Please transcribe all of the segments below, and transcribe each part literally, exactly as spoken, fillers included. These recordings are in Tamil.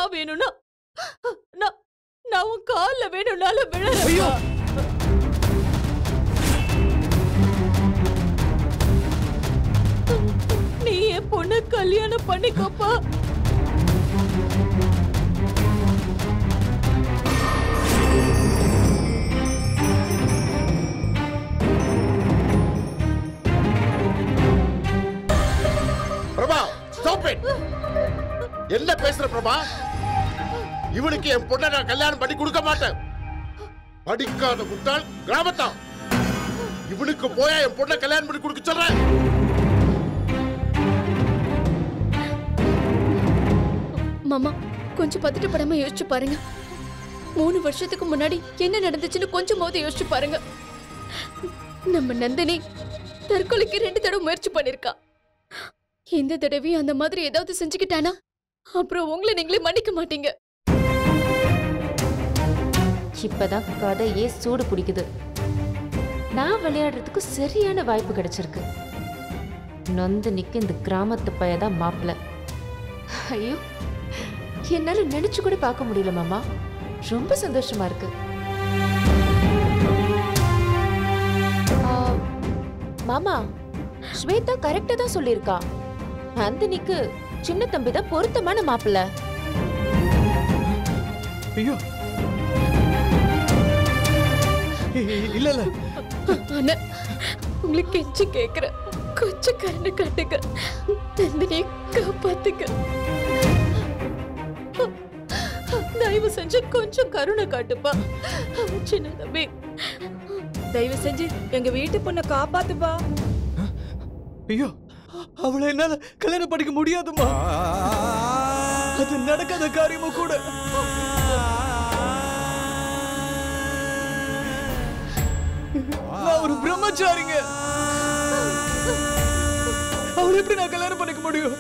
நான் வேணும்னா நான் நான் உன் கால்ல வேணும்னாலும் விழறேன். நீ என் பொண்ணு கல்யாணம் பண்ணிக்கோப்பா. Prabha, stop it. என்ன பேசுற பிரபா? இவனுக்கு என் பொண்ணை நான் கல்யாணம் பண்ணி கொடுக்க மாட்டேன். படிக்காத முட்டாள் கிராமத்தான். இவனுக்கு போயா என் பொண்ணை கல்யாணம் பண்ணி கொடுக்க சொல்றேன்? மாமா, கொஞ்சம் பதட்டப்படாம யோசிச்சு பாருங்க. மூணு வருஷத்துக்கு முன்னாடி என்ன நடந்துச்சுன்னு கொஞ்சமாவது யோசிச்சு பாருங்க. நம்ம நந்தினி தற்கொலைக்கு ரெண்டு தடவை முயற்சி பண்ணிருக்கா. இந்த தடவையும் அந்த மாதிரி ஏதாவது செஞ்சுக்கிட்டானா அப்புறம் உங்களை நீங்களே மன்னிக்க மாட்டீங்க. இப்பதான் கதையே சூடு பிடிக்குது. நான் விளையாடுறதுக்கு சரியான வாய்ப்பு கிடைச்சிருக்கு. நந்தினிக்கு இந்த கிராமத்து பையதான் மாப்பிள்ள. ஐயோ, என்னால நினைச்சு கூட பார்க்க முடியல மாமா. ரொம்ப சந்தோஷமா இருக்கு. மாமா, ஸ்வேதா கரெக்டா தான் சொல்லியிருக்கா. நந்தினிக்கு சின்ன தம்பி தான் பொருத்தமான மாப்பிள்ள. ஐயோ, இல்ல இல்ல அண்ணா, உங்களுக்கு கெஞ்சி கேக்குற, கொஞ்சம் கருணை காட்டுங்க. நந்தினியை காப்பாத்துங்க. தயவு செஞ்சு கொஞ்சம் கருணை காட்டுப்பா. சின்ன தம்பி, தயவு செஞ்சு எங்க வீட்டு பொண்ணை காப்பாத்துப்பா. ஐயோ, அவளை என்னால கல்யாணம் பண்ணிக்க முடியாதுமா. அது நடக்காத காரியமும் கூட. நான் ஒரு பிரம்மச்சாரிங்க. அவளை எப்படி நான் கல்யாணம் பண்ணிக்க முடியும்?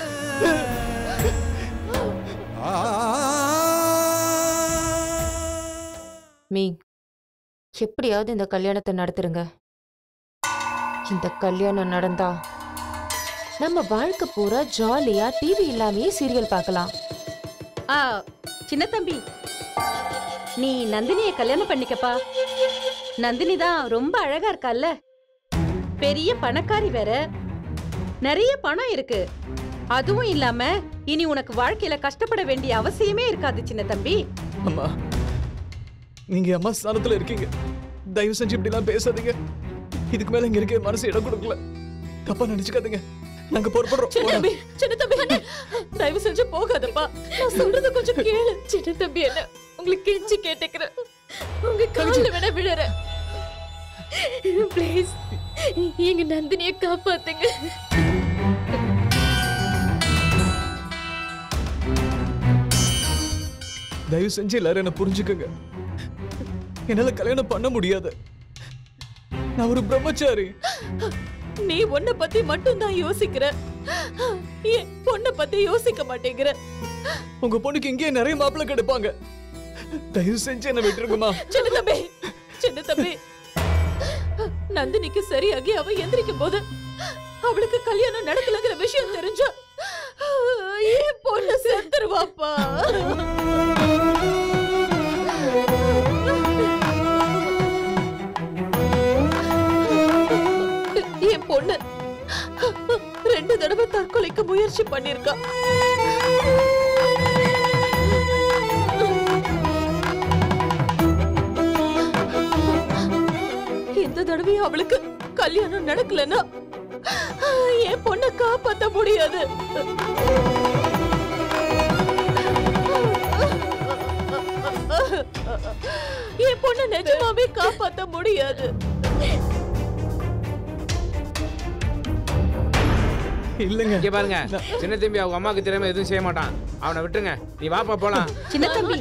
மீ, எப்படியாவது இந்த கல்யாணத்தை நடத்துருங்க. இந்த கல்யாணம் நடந்தா நம்ம வாழ்க்கை பூரா ஜாலியா டிவி இல்லாமயே சீரியல் பார்க்கலாம். ஆ, சின்ன தம்பி, நீ நந்தினியை கல்யாணம் பண்ணிக்கப்பா. நந்தினி தான் ரொம்ப அழகா இருக்கால்ல. பெரிய பணக்காரி வேற, நிறைய பணம் இருக்கு. அதுவும் இல்லாம இனி உனக்கு வாழ்க்கையில கஷ்டப்பட வேண்டிய அவசியமே இருக்காது சின்ன தம்பி. அம்மா, நீங்க அம்மா ஸ்தானத்துல இருக்கீங்க. தயவு செஞ்சு இப்படி எல்லாம் பேசாதீங்க. இதுக்கு மேல இங்க இருக்க மனசு இடம் கொடுக்கல. தப்பா நினைச்சுக்காதீங்க. நாங்க பொறுப்படுறோம். சின்ன தம்பி, சின்ன தம்பி, தயவு செஞ்சு போகாதப்பா. நான் சொல்றது கொஞ்சம் கேளு. சின்ன தம்பி, என்ன உங்களுக்கு கெஞ்சி கேட்டுக்கிறேன். உங்க கால்ல விட விழறேன். ப்ளீஸ், எங்க நந்தினியை காப்பாத்துங்க. தயவு செஞ்சு எல்லாரும் என்ன புரிஞ்சுக்கங்க. என்னால கல்யாணம் பண்ண முடியாது. நான் ஒரு பிரம்மச்சாரி. நீ உன்னை பத்தி மட்டும் தான் யோசிக்கிற, ஏன் பொண்ணை பத்தி யோசிக்க மாட்டேங்கிற? உங்க பொண்ணுக்கு இங்கே நிறைய மாப்பிள்ளை கிடைப்பாங்க. தயவு செஞ்சு என்ன விட்டுருக்குமா. சின்ன தம்பி, சின்ன தம்பி, நந்தினிக்கு சரியாகி அவ எந்திரிக்கும் போது அவளுக்கு கல்யாணம் நடக்கலங்கிற விஷயம் தெரிஞ்சா ஏன் பொண்ணு செத்துருவாப்பா. என் பொண்ணு ரெண்டு தடவை தற்கொலைக்கு முயற்சி பண்ணிருக்கா. இந்த தடவை அவளுக்கு கல்யாணம் நடக்கலன்னா என் பொண்ணை காப்பாத்த முடியாது. என் பொண்ணை நிஜமாவே காப்பாத்த முடியாது. இல்லங்க, இங்க பாருங்க, சின்ன தம்பி அவங்க அம்மாக்கு தெரியாம எதுவும் செய்ய மாட்டான். அவனை விட்டுருங்க. நீ வாப்பா போலாம். சின்ன தம்பி,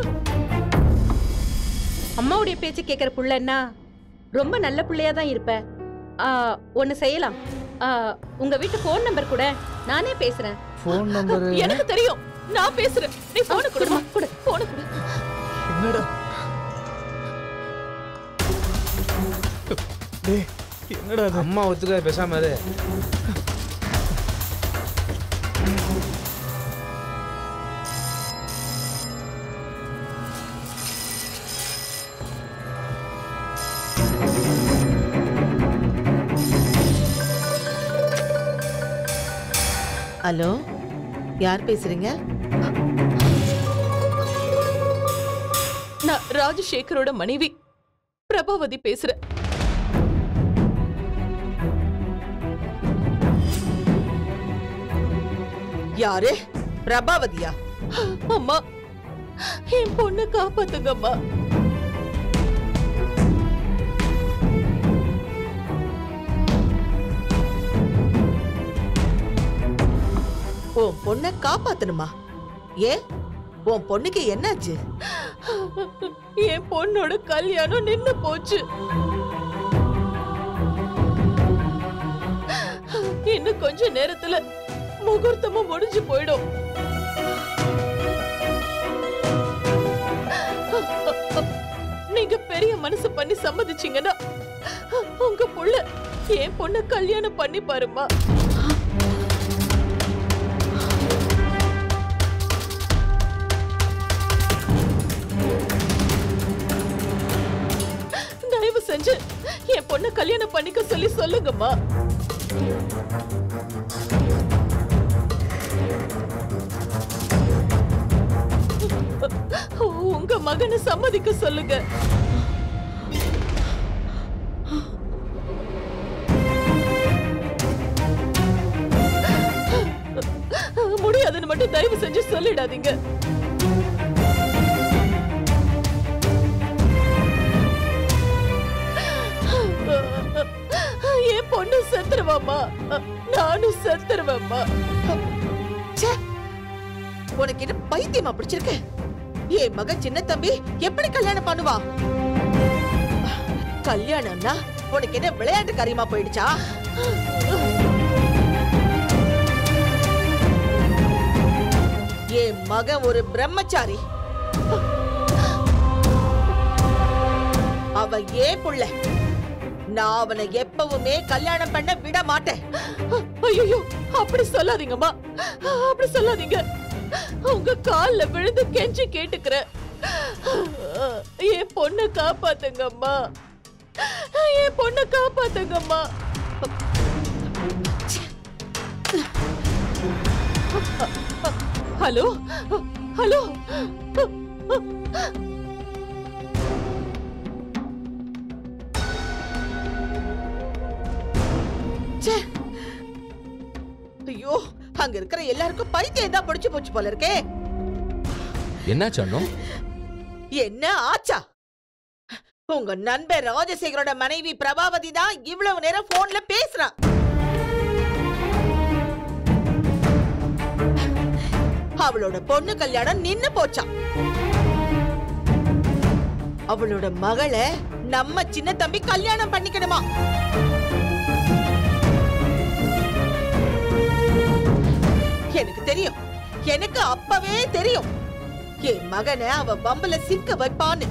அம்மாவுடைய பேச்சு கேட்கிற புள்ளன்னா ரொம்ப நல்ல பிள்ளையா தான் இருப்ப. ஒன்னு செய்யலாம். உங்க வீட்டு போன் நம்பர் கூட நானே பேசுறேன். போன் நம்பர் எனக்கு தெரியும், நான் பேசுறேன். நீ போன் கொடுமா, கொடு, போன் கொடு. என்னடா டேய், என்னடா இது? அம்மா ஒத்துக்க, பேசாம இரு. ஹலோ, யார் பேசுறீங்க? நான் ராஜசேகரோட மனைவி பிரபாவதி பேசுறேன். யாரு? பிரபாவதியா? அம்மா, என் பொண்ணு காப்பாத்துங்க அம்மா. உன் பொண்ண காப்பாத்தணுமா? ஏன், உன் பொண்ணுக்கு என்னாச்சு? என் பொண்ணோட கல்யாணம் நின்னு போச்சு. இன்னும் கொஞ்ச நேரத்துல முகூர்த்தமும் முடிஞ்சு போயிடும். நீங்க பெரிய மனசு பண்ணி சம்மதிச்சீங்கன்னா உங்க புள்ள என் பொண்ண கல்யாணம் பண்ணி பாருமா. தயவு செஞ்சு என் பொண்ண கல்யாணம் பண்ணிக்க சொல்லி சொல்லுங்கம்மா. உங்க மகனை சம்மதிக்க சொல்லுங்க. முடியாதுன்னு மட்டும் தயவு செஞ்சு சொல்லிடாதீங்க. என் பொண்ணு செத்துருவாமா, நானும் செத்துருவேம்மா. உனக்கு என்ன பைத்தியமா பிடிச்சிருக்கு? என் மகன் சின்ன தம்பி எப்படி கல்யாணம் பண்ணுவா? கல்யாணம்னா உனக்கு என்ன விளையாட்டு காரியமா போயிடுச்சா? என் மகன் ஒரு பிரம்மச்சாரி. அவ ஏன் புள்ள. நான் அவனை எப்பவுமே கல்யாணம் பண்ண விட மாட்டேன். ஐயோ, அப்படி சொல்லாதீங்கம்மா, அப்படி சொல்லாதீங்க. உங்க கால்ல விழுந்து கெஞ்சி கேட்டுக்கிற. என் பொண்ணை காப்பாத்துங்கம்மா, என் பொண்ணை காப்பாத்துங்கம்மா. ஹலோ ஹலோ, ஐயோ, அங்க இருக்கிற எல்லாருக்கும் பைத்தியம் தான் பிடிச்சு போச்சு போல இருக்கே. என்னாச்சு அண்ணா? என்ன ஆச்சா? உங்க நண்பர் ராஜசேகரோட மனைவி பிரபாவதி தான் இவ்வளவு நேரம் போன்ல பேசுறா. அவளோட பொண்ணு கல்யாணம் நின்னு போச்சா. அவளோட மகளை நம்ம சின்ன தம்பி கல்யாணம் பண்ணிக்கணுமா? எனக்கு தெரியும், எனக்கு அப்பவே தெரியும் என் மகனை அவ பம்புல சிக்க வைப்பான்னு.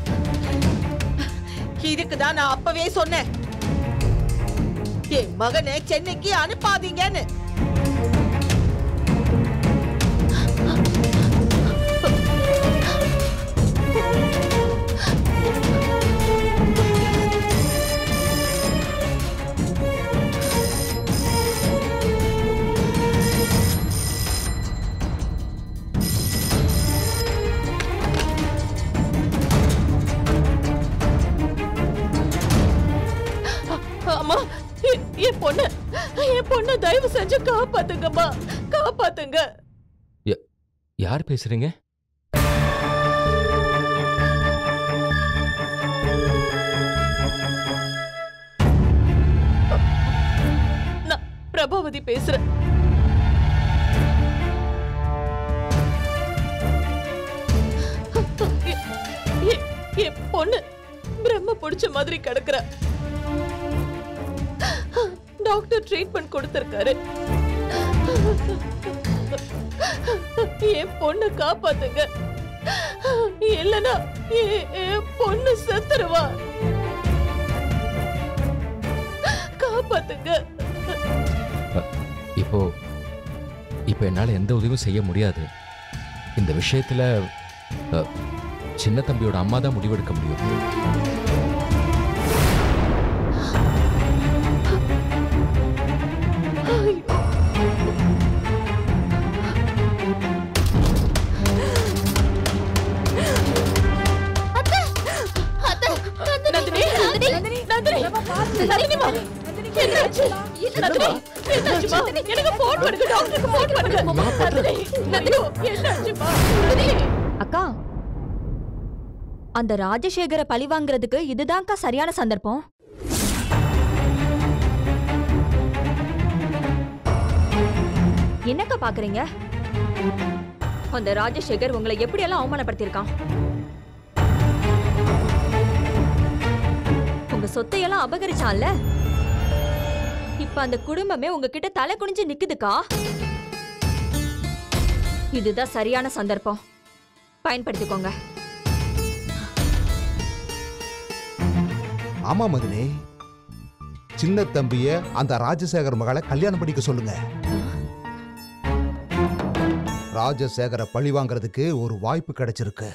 இதுக்குதான் நான் அப்பவே சொன்னேன், என் மகனை சென்னைக்கு அனுப்பாதீங்கன்னு. அம்மா, என் பொண்ணு என் பொண்ணு தயவு செஞ்சு காப்பாத்துங்கம்மா, காப்பாத்துங்க. யார் பேசுறீங்க? நான் பிரபாவதி பேசுறேன். என் பொண்ணு பிரம்ம பிடிச்ச மாதிரி கிடக்குற. டாக்டர் ட்ரீட்மெண்ட் கொடுத்திருக்காரு. என் பொண்ணு காப்பாத்துங்க, இல்லனா என் பொண்ணு செத்துருவா. காப்பாத்துங்க. இப்போ இப்போ என்னால எந்த உதவியும் செய்ய முடியாது. இந்த விஷயத்துல சின்ன தம்பியோட அம்மா தான் முடிவெடுக்க முடியும். என்னாச்சுமா என்னாச்சு நந்தினி என்னாச்சுமா எனக்கு போன் பண்ணுங்க டாக்டருக்கு போன் பண்ணுங்க நந்தினி நந்தினி என்னாச்சுமா நந்தினி அக்கா அந்த ராஜசேகர பழி வாங்குறதுக்கு இதுதான்க்கா சரியான சந்தர்ப்பம். என்னக்கா பாக்குறீங்க? அந்த ராஜசேகர் உங்களை எப்படியெல்லாம் அவமானப்படுத்தியிருக்கான். உங்க சொத்தையெல்லாம் அபகரிச்சான்ல. இப்ப அந்த குடும்பமே உங்ககிட்ட தலை குனிஞ்சு நிக்குதுக்கா. இதுதான் சரியான சந்தர்ப்பம், பயன்படுத்திக்கோங்க. ஆமா மதினி, சின்ன தம்பிய அந்த ராஜசேகர் மகளை கல்யாணம் பண்ணிக்க சொல்லுங்க. ராஜசேகர பழி வாங்குறதுக்கு ஒரு வாய்ப்பு கிடைச்சிருக்கு.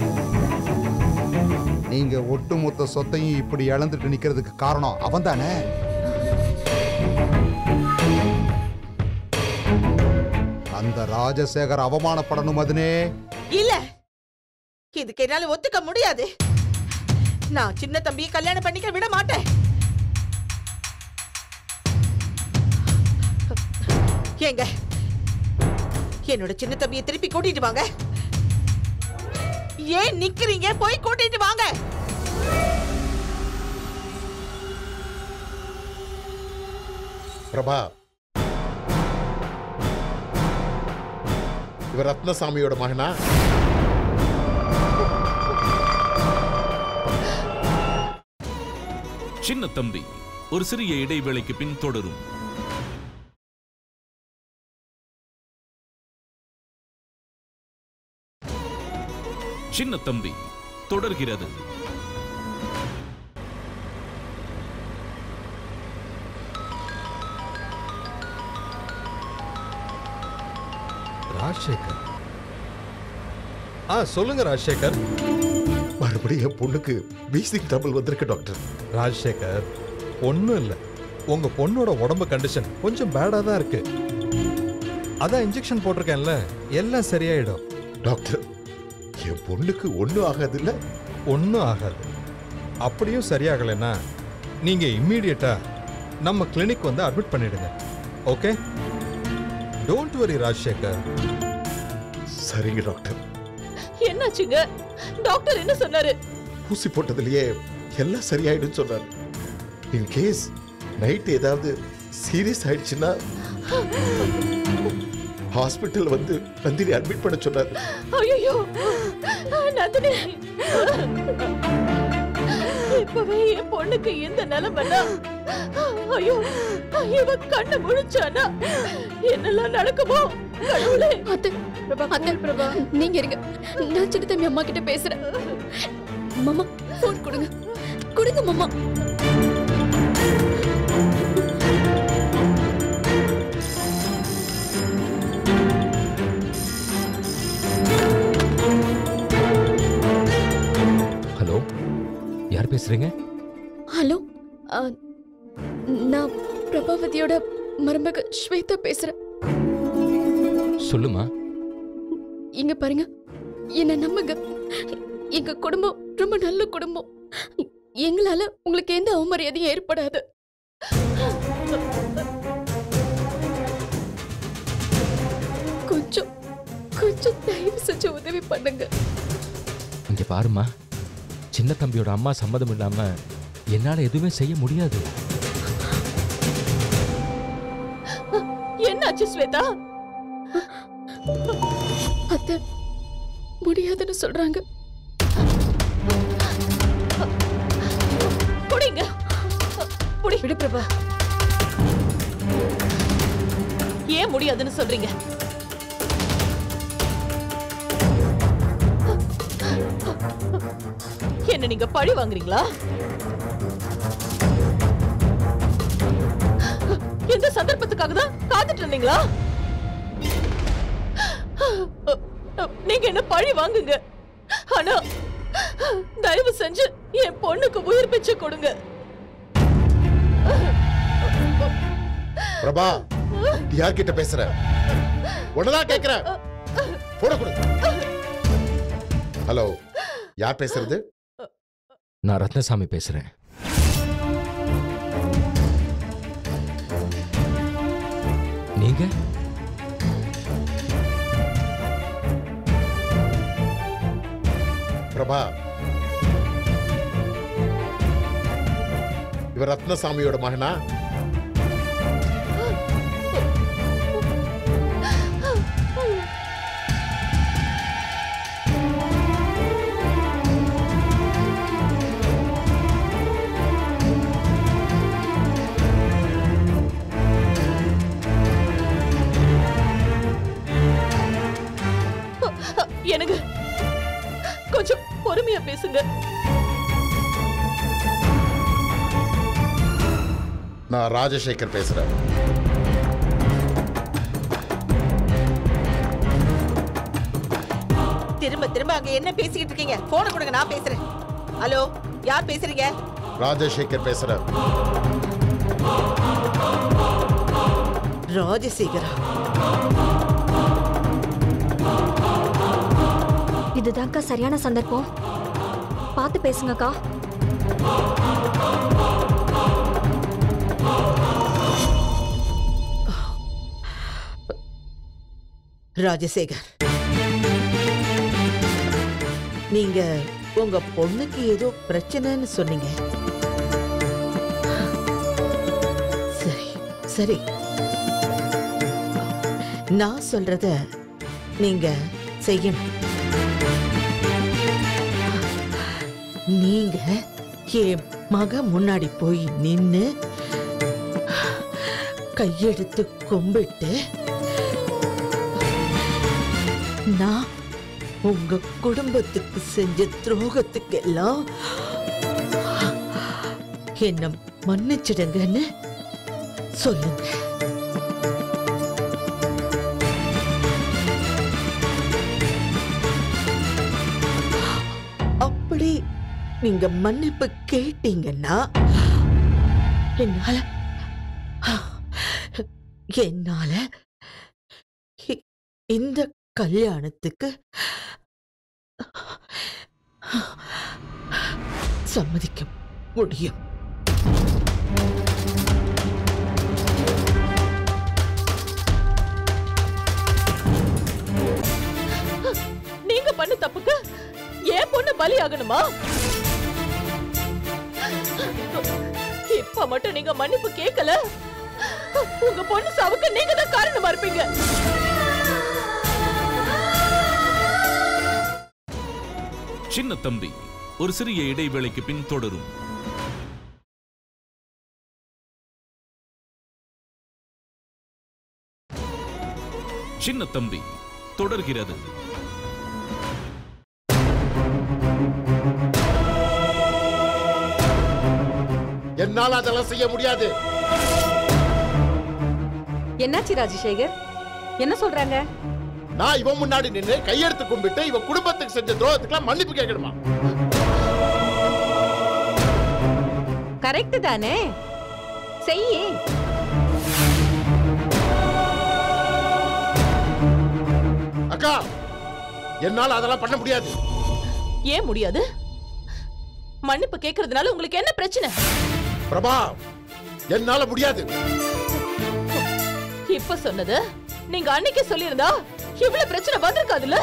நீங்க ஒட்டுமொத்த சொத்தையும் இப்படி இழந்துட்டு நிக்கிறதுக்கு காரணம் அவன் தானே. அந்த ராஜசேகர் அவமானப்படணும் மதினே. இல்ல, இதுக்கு என்னால ஒத்துக்க முடியாது. நான் சின்ன தம்பியை கல்யாணம் பண்ணிக்க விட மாட்டேன். ஏங்க, என்னோட சின்ன தம்பியை திருப்பி கூட்டிட்டு வாங்க. ஏன் நிக்கிறீங்க? போய் கூட்டிட்டு வாங்க. பிரபா, இவர் ரத்னசாமியோட மகனா? சின்ன தம்பி ஒரு சிறிய இடைவேளைக்கு பின் தொடரும். சின்ன தம்பி தொடர்கிறது. ராஜசேகர், ஆ சொல்லுங்க ராஜசேகர். மறுபடியும் என் பொண்ணுக்கு பேசிக் டபுள் வந்திருக்கு டாக்டர். ராஜசேகர், ஒன்றும் இல்லை, உங்க பொண்ணோட உடம்பு கண்டிஷன் கொஞ்சம் பேடா தான் இருக்கு. அதான் இன்ஜெக்ஷன் போட்டிருக்கேன்ல, எல்லாம் சரியாயிடும். டாக்டர், என் பொண்ணுக்கு ஒன்றும் ஆகாது இல்ல? ஒன்றும் ஆகாது. அப்படியும் சரியாகலைன்னா நீங்க இம்மீடியட்டா நம்ம கிளினிக் வந்து அட்மிட் பண்ணிடுங்க. Okay, don't worry Rajasekar. சரிங்க டாக்டர். என்னாச்சுங்க? டாக்டர் என்ன சொன்னாரு? ஊசி போட்டதுலயே எல்லாம் சரியாயிடும் சொன்னாரு. இன் கேஸ் நைட் ஏதாவது சீரியஸ் ஆயிடுச்சுன்னா ஹாஸ்பிட்டல் வந்து நந்தினி அட்மிட் பண்ண சொன்னாரு. ஐயோ நந்தினி, இப்பவே என் பொண்ணுக்கு இந்த நிலைமைனா, ஐயோ இவ கண்ணை முழிச்சானா என்னெல்லாம் நடக்குமோ கடவுளே. அத்தை பிரபா, அத்தை பிரபா, நீங்க இருங்க, நான் சின்ன தம்பி அம்மா கிட்ட பேசுறேன். மாமா போன் கொடுங்க, கொடுங்க மாமா. ஹலோ, யார் பேசுறீங்க? ஹலோ, நான் பிரபாவதியோட மருமக ஸ்வேதா பேசுறேன். சொல்லுமா. இங்க பாருங்க, என்ன நம்புங்க, எங்க குடும்பம் ரொம்ப நல்ல குடும்பம். எங்களால உங்களுக்கு எந்த அவமரியாதையும் ஏற்படாது. கொஞ்சம் கொஞ்சம் தயவு செஞ்சு உதவி பண்ணுங்க. இங்க பாருமா, சின்ன தம்பியோட அம்மா சம்மதம் இல்லாம என்னால எதுவுமே செய்ய முடியாது. என்னாச்சு ஸ்வேதா? அத்தை முடியாதுன்னு சொல்றாங்க. புடிங்க, புடி. விடு பிரபா. ஏன் முடியாதுன்னு சொல்றீங்க? என்ன நீங்க பழி வாங்குறீங்களா? எந்த சந்தர்ப்பத்துக்காக தான் காத்துட்டு இருந்தீங்களா? நீங்க என்ன பழி வாங்குங்க, ஆனா தயவு செஞ்சு என் பொண்ணுக்கு உயிர் பிச்சை கொடுங்க. பிரபா, யார்கிட்ட பேசுற? உடனே கேக்குற. போட கொடு. ஹலோ, யார் பேசுறது? நான் ரத்னசாமி பேசுறேன். நீங்க பிரபா, இவர் ரத்னசாமியோட மகனா? எனக்கு கொஞ்சம் பொறுமையா பேசுங்க. நான் ராஜசேகர் பேசுறேன். திரும்ப திரும்ப அங்க என்ன பேசிக்கிட்டு இருக்கீங்க? போன கொடுங்க, நான் பேசுறேன். ஹலோ, யார் பேசுறீங்க? ராஜசேகர் பேசுறேன். ராஜசேகரா? இதுதான்க்கா சரியான சந்தர்ப்பம். பார்த்து பேசுங்கக்கா. ராஜசேகர், நீங்க உங்க பொண்ணுக்கு ஏதோ பிரச்சனைன்னு சொன்னீங்க. சரி சரி, நான் சொல்றத நீங்க செய்யணும். நீங்க என் மக முன்னாடி போய் நின்னு கையெடுத்து கும்பிட்டு, நான் உங்க குடும்பத்துக்கு செஞ்ச துரோகத்துக்கு எல்லாம் என்ன மன்னிச்சிடுங்கன்னு சொல்லுங்க. அப்படி நீங்க மன்னிப்பு கேட்டீங்கன்னா என்னால என்னால இந்த கல்யாணத்துக்கு சம்மதிக்க முடியும். நீங்க பண்ண தப்புக்கு ஏன் பொண்ணு பலி ஆகணுமா? இப்ப மட்டும் நீங்க மன்னிப்பு கேட்கல, உங்க பொண்ணு சாவுக்கு நீங்க தான் காரணமா இருப்பீங்க. சின்னத்தம்பி ஒரு சிறிய இடைவேளைக்கு பின் தொடரும். சின்னத்தம்பி தொடர்கிறது. என்னால அதெல்லாம் செய்ய முடியாது. என்னாச்சு ராஜசேகர்? என்ன சொல்றாங்க? நான் இவன் முன்னாடி நின்று கையெடுத்து கும்பிட்டு இவன் குடும்பத்துக்கு செஞ்ச துரோகத்துக்குலாம் மன்னிப்பு கேட்கணுமா? கரெக்ட் தானே? செய்யி. அக்கா, என்னால அதெல்லாம் பண்ண முடியாது. ஏன் முடியாது? மன்னிப்பு கேட்கறதுனால உங்களுக்கு என்ன பிரச்சனை? பிரபா, என்னால முடியாது. இப்ப சொன்னது நீங்க அன்னைக்கு சொல்லியிருந்தா இவ்வளவு பிரச்சனை வந்திருக்காதுல்ல?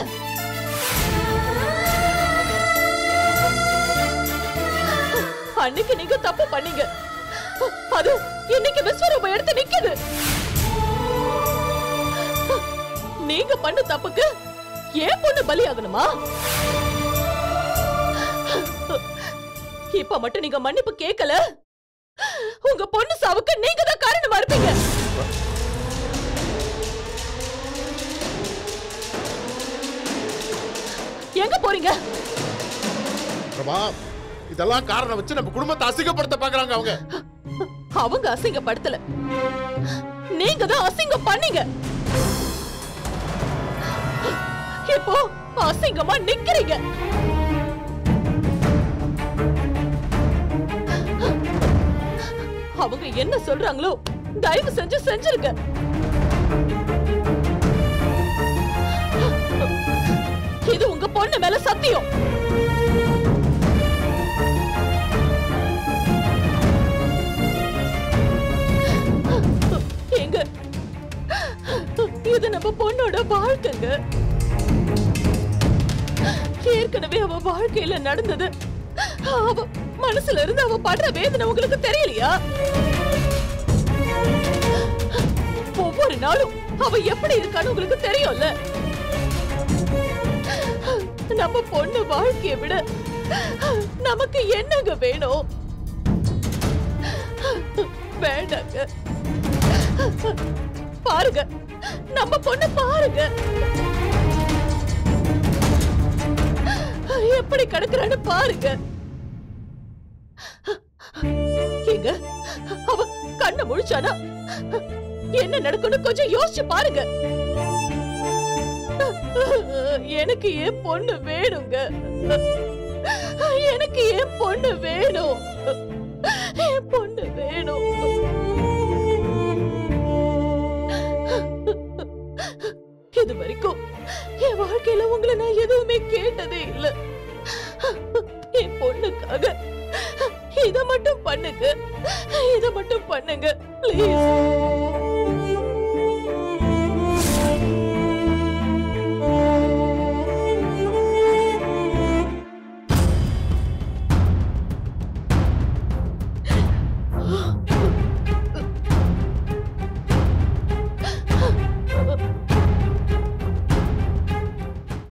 அன்னைக்கு நீங்க தப்பு பண்ணீங்க, அது இன்னைக்கு விஸ்வரூபம் எடுத்து நிக்குது. நீங்க பண்ண தப்புக்கு ஏன் பொண்ணு பலியாகணுமா? இப்ப மட்டும் நீங்க மன்னிப்பு கேட்கல, உங்க பொண்ணு சாவுக்கு நீங்க தான் காரணமா இருப்பீங்க. எங்க போறீங்க? பிரபா, இதெல்லாம் காரணம் வச்சு நம்ம குடும்பத்தை அசிங்கப்படுத்த பாக்குறாங்க அவங்க. அவங்க அசிங்கப்படுத்தல, நீங்க தான் அசிங்கம் பண்ணீங்க. இப்போ அசிங்கமா நிக்கிறீங்க. அவங்க என்ன சொல்றாங்களோ தயவு செஞ்சு செஞ்சிருங்க. இது உங்க பொண்ணு மேல சத்தியம். எங்க இது நம்ம பொண்ணோட வாழ்க்கைங்க. ஏற்கனவே அவ வாழ்க்கையில நடந்தது அவ மனசுல இருந்து அவ படுற வேதனை உங்களுக்கு தெரியலையா? ஒவ்வொரு நாளும் அவ எப்படி இருக்கான்னு உங்களுக்கு தெரியும்ல. நம்ம பொண்ணு வாழ்க்கைய விட நமக்கு என்னங்க வேணும்? வேண்டாங்க. பாருங்க, நம்ம பொண்ணு பாருங்க எப்படி கிடக்குறான்னு பாருங்க. எங்க அவ கண்ண முழிச்சானா என்ன நடக்கும்னு கொஞ்சம் யோசிச்சு பாருங்க. எனக்கு ஏன் பொண்ணு வேணுங்க? எனக்கு ஏன் பொண்ணு வேணும்? என் பொண்ணு வேணும். இது வரைக்கும் என் வாழ்க்கையில உங்களை நான் எதுவுமே கேட்டதே இல்லை. என் பொண்ணுக்காக இத மட்டும் பண்ணுங்க, இத மட்டும் பண்ணுங்க, பிளீஸ்.